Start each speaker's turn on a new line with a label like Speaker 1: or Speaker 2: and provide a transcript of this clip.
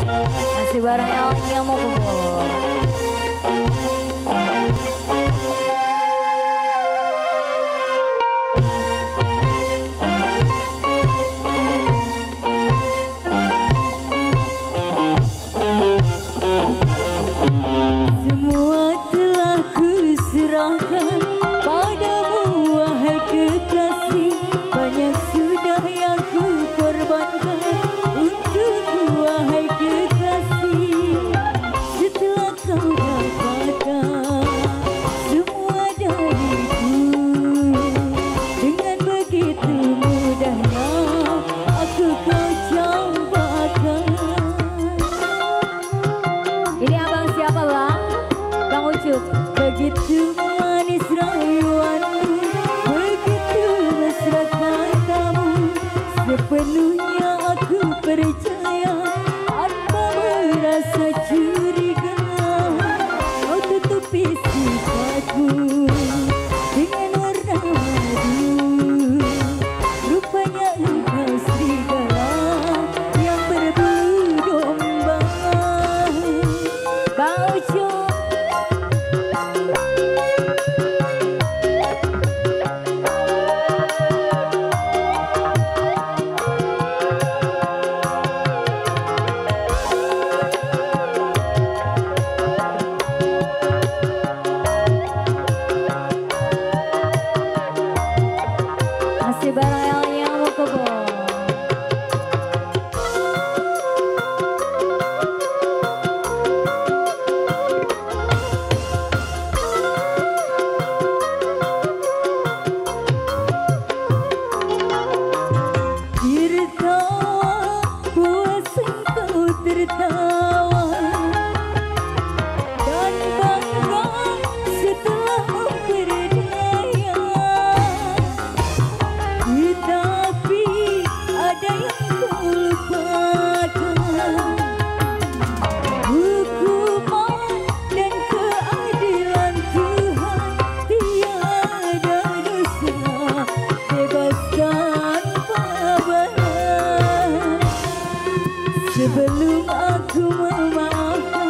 Speaker 1: Masih bareng yang mau kubur.
Speaker 2: Semua telah kuserahkan padamu wahai kekasih. Banyak sudah yang ku korbankan untukmu wahai kekasih. Setelah kau dapatkan semua dariku, dengan begitu mudahnya aku kau campakkan.
Speaker 1: Ini abang siapa bang? Bang Ucup.
Speaker 2: Begitu manis rayuanmu, begitu mesra katamu, sepenuhnya aku percaya tanpa merasa curiga. Kau tutupi sifatku dengan warna madu, rupanya engkau serigala yang berbulu domba.
Speaker 1: Bang Ucup. Masih bareng yang mau kubur.
Speaker 2: Tertawa, puas engkau tertawa, dan bangga setelah memperdaya. Tetapi ada yang kau lupakan, hukuman dan keadilan Tuhan tiada dosa, bebas tanpa balas. Sebelum aku memaafkan